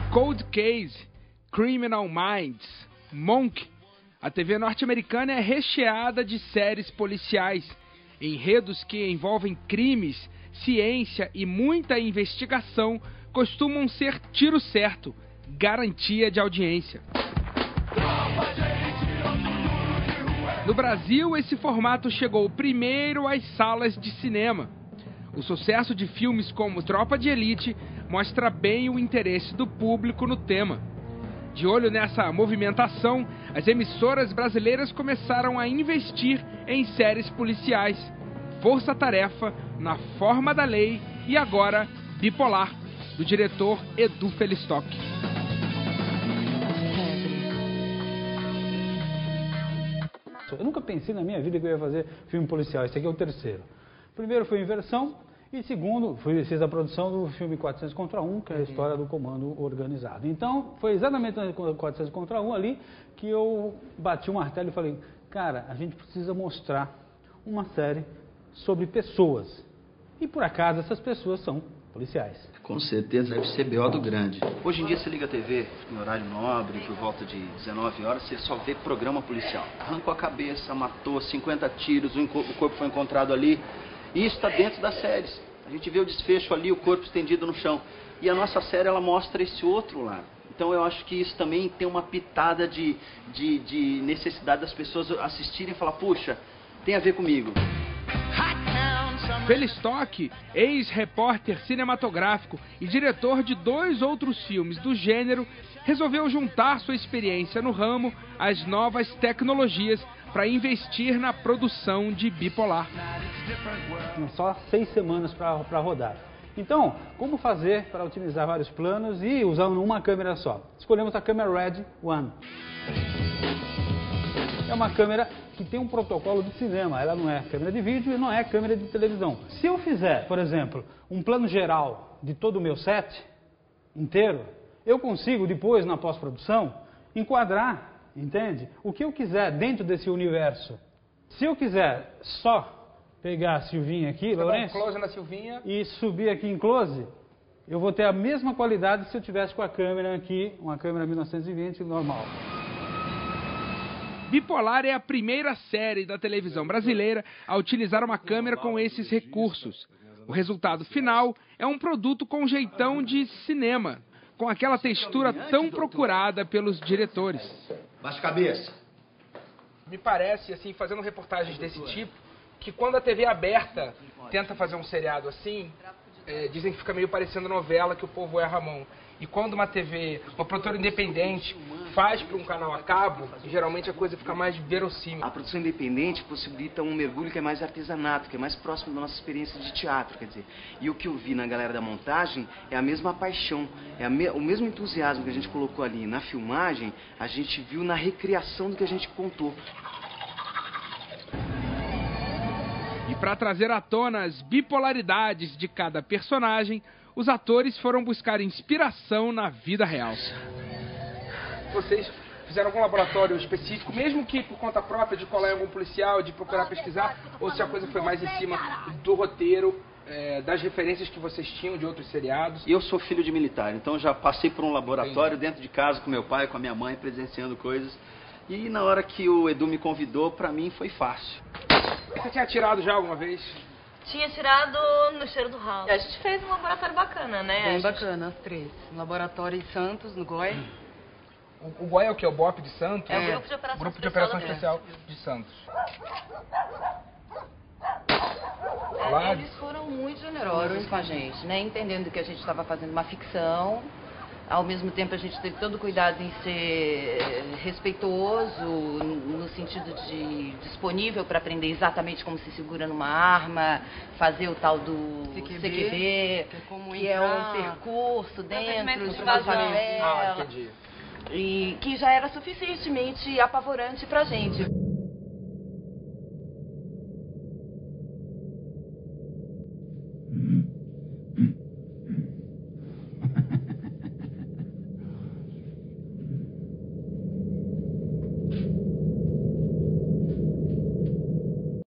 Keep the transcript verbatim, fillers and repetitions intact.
Cold Case, Criminal Minds, Monk. A T V norte-americana é recheada de séries policiais, enredos que envolvem crimes, ciência e muita investigação costumam ser tiro certo, garantia de audiência. No Brasil, esse formato chegou primeiro às salas de cinema. O sucesso de filmes como Tropa de Elite mostra bem o interesse do público no tema. De olho nessa movimentação, as emissoras brasileiras começaram a investir em séries policiais. Força Tarefa, Na Forma da Lei e agora Bipolar, do diretor Edu Felistock. Eu nunca pensei na minha vida que eu ia fazer filme policial. Esse aqui é o terceiro. Primeiro foi Inversão e segundo, fui, fiz a produção do filme quatrocentos contra um, que é a história do comando organizado. Então, foi exatamente no quatrocentos contra um ali que eu bati o martelo e falei, cara, a gente precisa mostrar uma série sobre pessoas. E por acaso essas pessoas são policiais. Com certeza deve ser B O do grande. Hoje em dia você liga a T V em horário nobre, por volta de dezenove horas, você só vê programa policial. Arrancou a cabeça, matou cinquenta tiros, o corpo foi encontrado ali. E isso está dentro das séries. A gente vê o desfecho ali, o corpo estendido no chão. E a nossa série, ela mostra esse outro lado. Então eu acho que isso também tem uma pitada de, de, de necessidade das pessoas assistirem e falar, puxa, tem a ver comigo. Felistock, ex-repórter cinematográfico e diretor de dois outros filmes do gênero, resolveu juntar sua experiência no ramo às novas tecnologias para investir na produção de Bipolar. Só seis semanas para rodar. Então, como fazer para otimizar vários planos e usando uma câmera só? Escolhemos a câmera Red One. É uma câmera que tem um protocolo de cinema, ela não é câmera de vídeo e não é câmera de televisão. Se eu fizer, por exemplo, um plano geral de todo o meu set inteiro, eu consigo depois, na pós-produção, enquadrar, entende? O que eu quiser dentro desse universo. Se eu quiser só pegar a Silvinha aqui, Você Lourenço, dá um close na Silvinha e subir aqui em close, eu vou ter a mesma qualidade se eu tivesse com a câmera aqui, uma câmera mil novecentos e vinte normal. Bipolar é a primeira série da televisão brasileira a utilizar uma câmera com esses recursos. O resultado final é um produto com jeitão de cinema, com aquela textura tão procurada pelos diretores. Baixa a cabeça. Me parece, assim, fazendo reportagens desse tipo, que quando a T V aberta tenta fazer um seriado assim, é, dizem que fica meio parecendo novela que o povo erra a mão. E quando uma T V, uma produtora independente, faz para um canal a cabo, geralmente a coisa fica mais verossímil. A produção independente possibilita um mergulho que é mais artesanato, que é mais próximo da nossa experiência de teatro, quer dizer. E o que eu vi na galera da montagem é a mesma paixão, é a me... o mesmo entusiasmo que a gente colocou ali na filmagem, a gente viu na recriação do que a gente contou. E para trazer à tona as bipolaridades de cada personagem, os atores foram buscar inspiração na vida real. Vocês fizeram algum laboratório específico, mesmo que por conta própria, de colar em algum policial, de procurar pesquisar, ou se a coisa foi mais em cima do roteiro, é, das referências que vocês tinham de outros seriados? Eu sou filho de militar, então já passei por um laboratório dentro de casa com meu pai, com a minha mãe, presenciando coisas. E na hora que o Edu me convidou, pra mim foi fácil. Você tinha atirado já alguma vez? Tinha tirado no cheiro do ralo. A gente fez um laboratório bacana, né? Bem gente... bacana, as três. Um laboratório em Santos, no Goi. O, o Goi é o que? O B O P de Santos? É, o Grupo de Operação, Grupo de Especial, Operação é. Especial de Santos. É, Lá... Eles foram muito generosos com a gente, né? Entendendo que a gente estava fazendo uma ficção. Ao mesmo tempo, a gente teve todo o cuidado em ser respeitoso, no sentido de disponível para aprender exatamente como se segura numa arma, fazer o tal do C Q B, C Q B que, é, como que é um percurso dentro de uma favela, ah, entendi. E que já era suficientemente apavorante para a gente.